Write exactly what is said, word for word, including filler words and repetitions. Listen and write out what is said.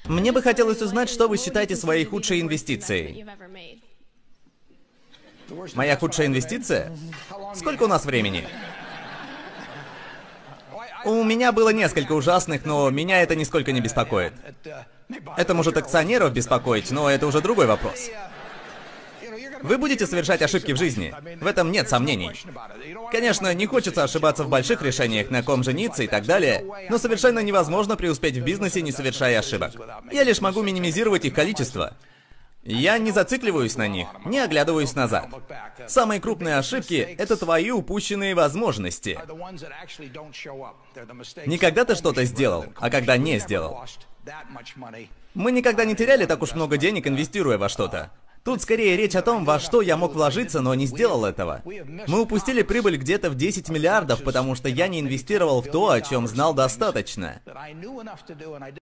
Мне бы хотелось узнать, что вы считаете своей худшей инвестицией. Моя худшая инвестиция? Сколько у нас времени? У меня было несколько ужасных, но меня это нисколько не беспокоит. Это может акционеров беспокоить, но это уже другой вопрос. Вы будете совершать ошибки в жизни. В этом нет сомнений. Конечно, не хочется ошибаться в больших решениях, на ком жениться и так далее, но совершенно невозможно преуспеть в бизнесе, не совершая ошибок. Я лишь могу минимизировать их количество. Я не зацикливаюсь на них, не оглядываюсь назад. Самые крупные ошибки — это твои упущенные возможности. Не когда ты что-то сделал, а когда не сделал. Мы никогда не теряли так уж много денег, инвестируя во что-то. Тут скорее речь о том, во что я мог вложиться, но не сделал этого. Мы упустили прибыль где-то в десять миллиардов, потому что я не инвестировал в то, о чем знал достаточно.